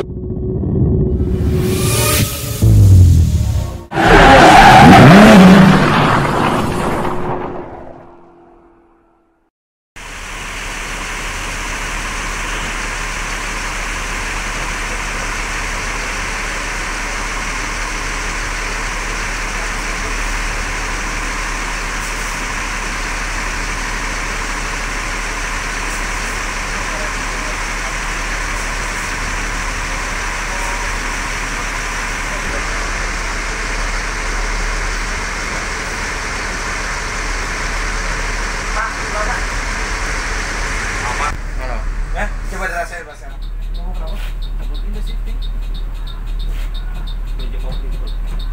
Coba dirasain Mas. Mau berapa? Ini shifting. Meja kopi itu.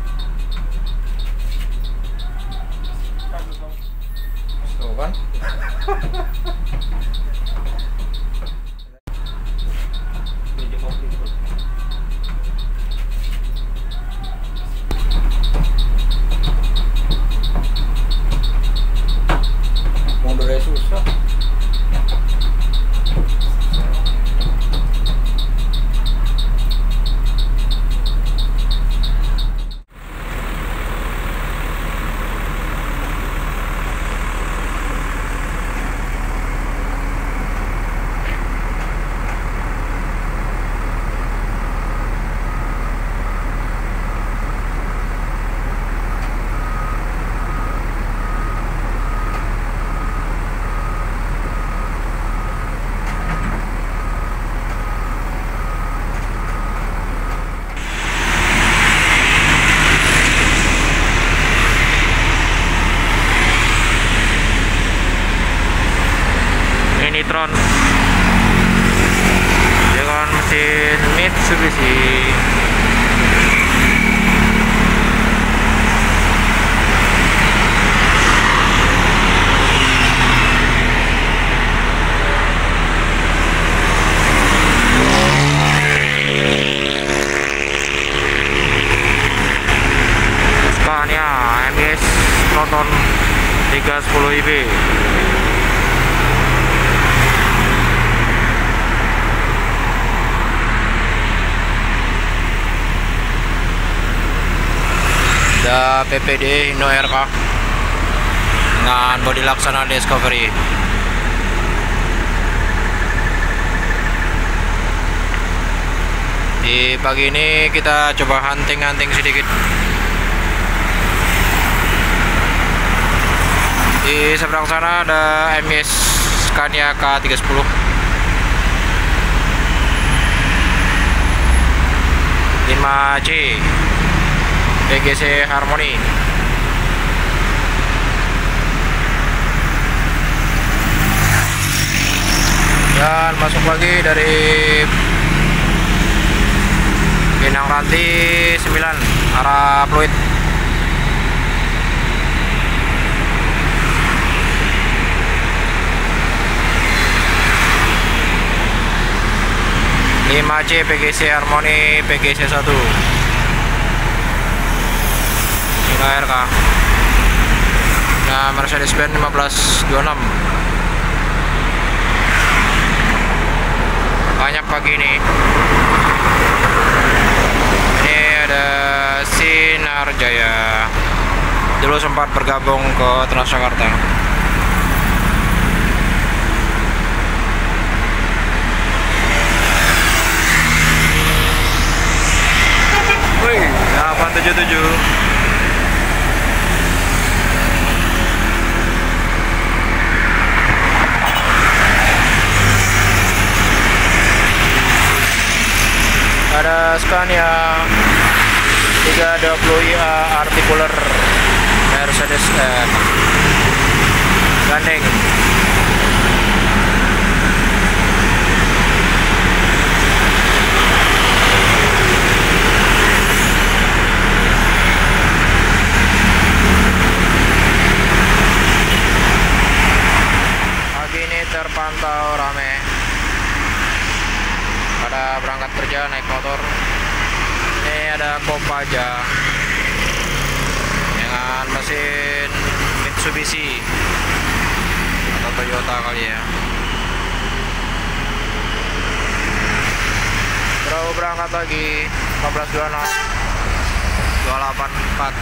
Tuh kan? Meja kopi itu. Mundurnya susah. Nitron dengan mesin Mitsubishi. Scania MS Proton 310 IB. Ada PPD Hino RK dengan bodi Laksana Discovery. Di pagi ini kita coba hunting sedikit. Di seberang sana ada MS Scania K310. 5C PGC Harmony. Dan masuk lagi dari Pinang Ranti 9 arah Pluit. C PGC Harmony PGC 1 RK. Nah, Mercedes-Benz 1526. Banyak pagi ini. Ini ada Sinar Jaya. Dulu sempat bergabung ke Transjakarta. Wih, 877. Ada Scania 320IA Articuler Mercedes gandeng. Pagi ini terpantau ramai pada berangkat kerja naik motor. Ini ada Kopaja dengan mesin Mitsubishi atau Toyota kali ya. Terus berangkat lagi 1426 284.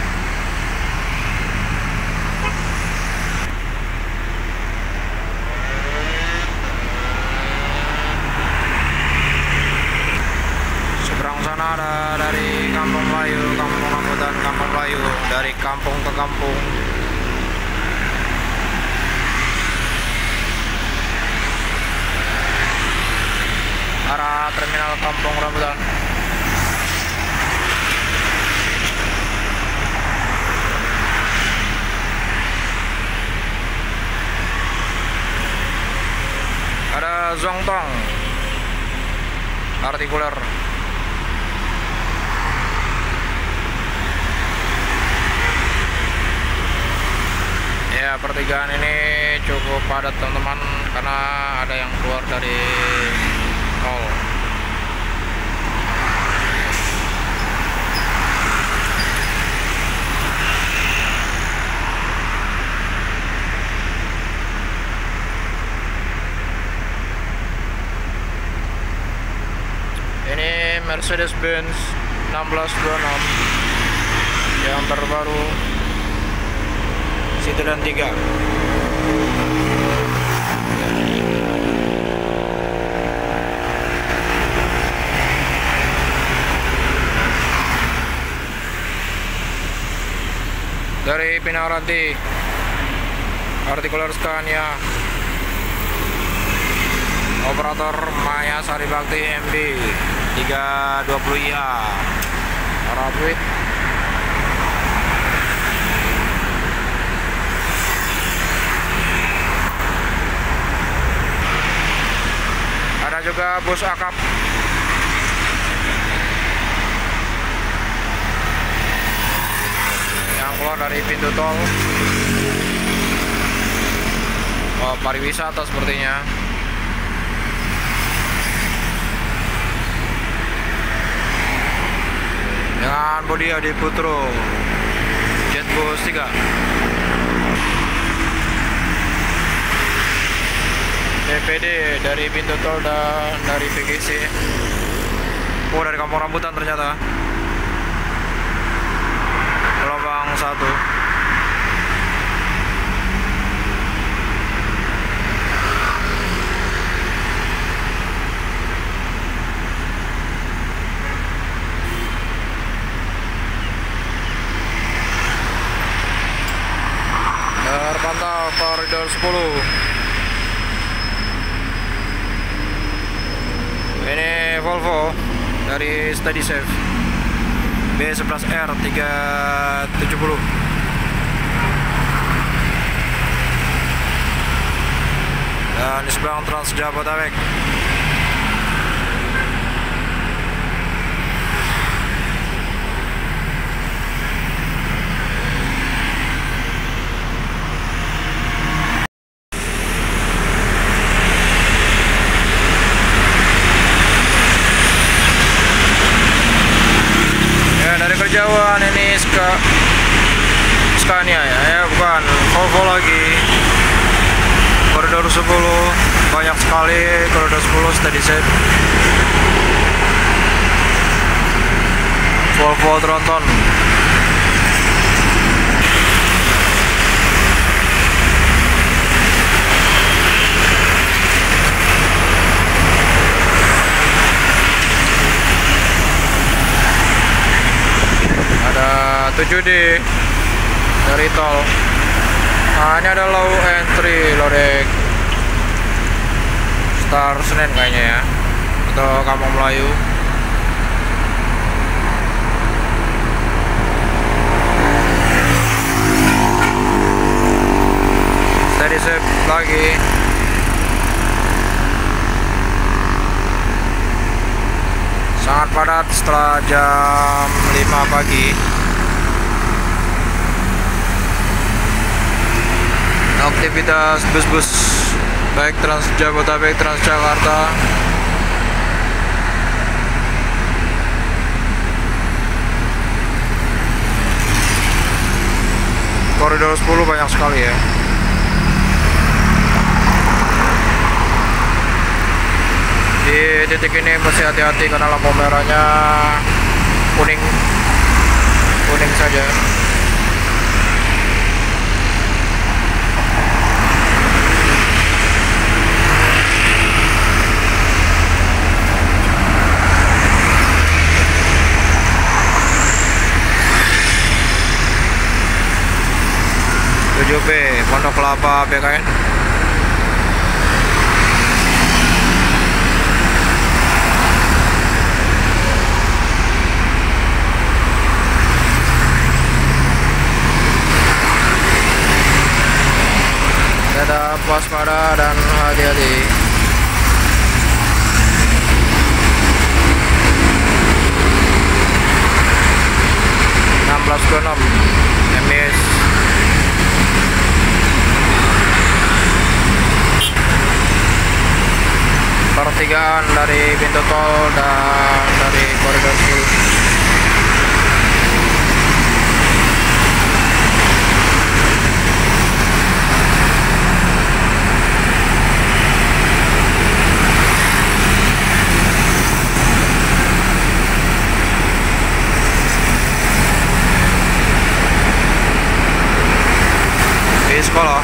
Seberang sana ada dari Kampung Melayu, Kampung Rambutan, Kampung Melayu, dari kampung ke kampung. Arah terminal Kampung Rambutan. Ada Zongtong artikuler. Ya, pertigaan ini cukup padat teman-teman karena ada yang keluar dari tol. Ini Mercedes-Benz 1626 yang terbaru Citroen 3. Dari Pinaranti artikuler Scania, operator Maya Sari Bakti MB 320IA Arabwit. Ada juga bus akap yang keluar dari pintu tol. Pariwisata sepertinya. Dengan bodi Adi Putro Jetbus 3. DPD dari pintu tol dan dari PGC. Oh, dari Kampung Rambutan ternyata. Gelombang 1. Terpantau koridor 10. Ini Volvo dari Steady Safe B11R 370. Dan di seberang Trans Jabodetabek. Kejauhan ini Scania ya, bukan Volvo lagi. Koridor 10 banyak sekali, koridor 10 Steady Safe. Volvo Tronton. Ada 7D dari tol. Nah, ini ada low entry, lodek Star Senen kayaknya ya, atau Kampung Melayu. Steady Safe lagi. Sangat padat setelah jam 5 pagi. Aktivitas bus-bus baik Trans Jabodetabek, Transjakarta. Koridor 10 banyak sekali ya. Di titik ini mesti hati-hati karena lampu merahnya kuning saja. B Pondok Kelapa BKN. Tetap waspada dan hati-hati. MS pertigaan dari pintu tol dan dari koridor 10. Di sekolah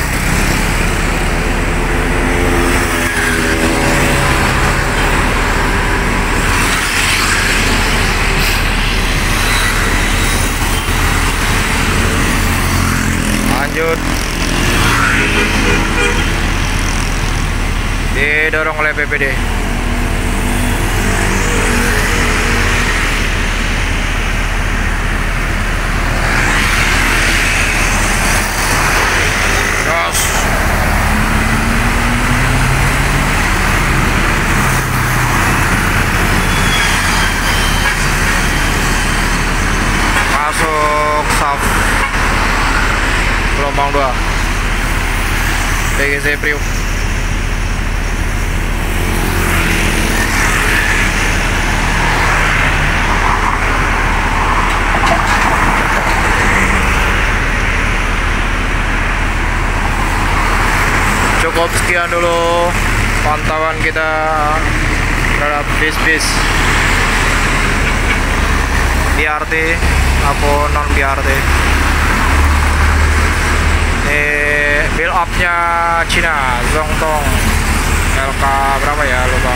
lanjut didorong oleh PPD. Gas. Masuk saf gelombang 2 TGC Priuk. Cukup sekian dulu pantauan kita terhadap bis-bis BRT maupun non BRT. Ini build up nya Cina Zhongtong LK berapa ya, lupa.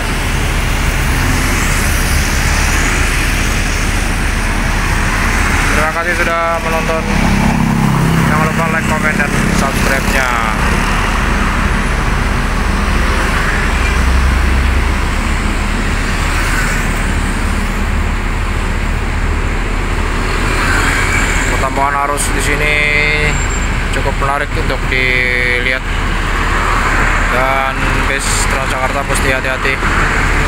Terima kasih sudah menonton. Jangan lupa like, comment, dan subscribe nya. Pertambahan arus di sini cukup menarik untuk dilihat, dan bis Transjakarta pasti hati-hati.